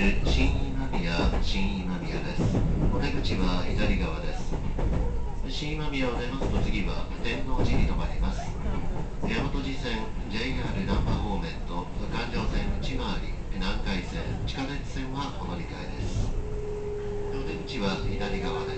新今宮です。お出口は左側です。新今宮を出ますと次は天王寺に停まります。大和路線 JR 難波方面と環状線内回り、南海線、地下鉄線はお乗り換えです。お出口は左側です。